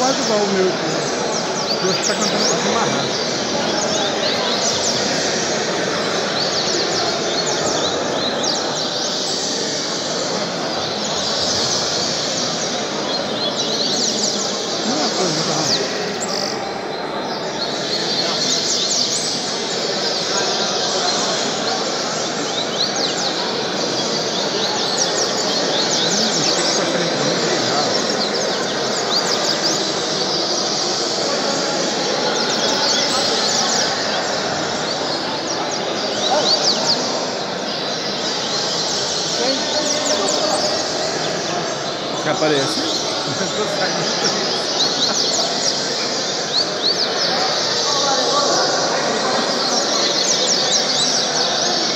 quase igual o meu aqui. Eu acho que tá cantando um pouquinho mais rápido. Que aparece.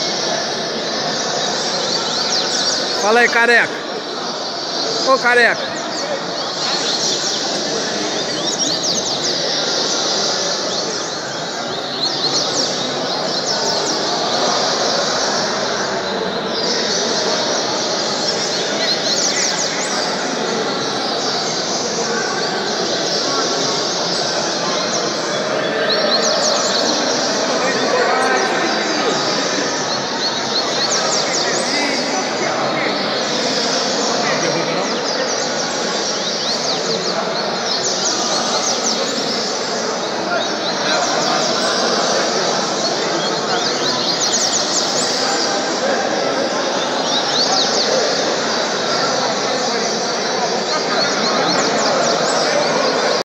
Fala aí, careca. Ô, careca.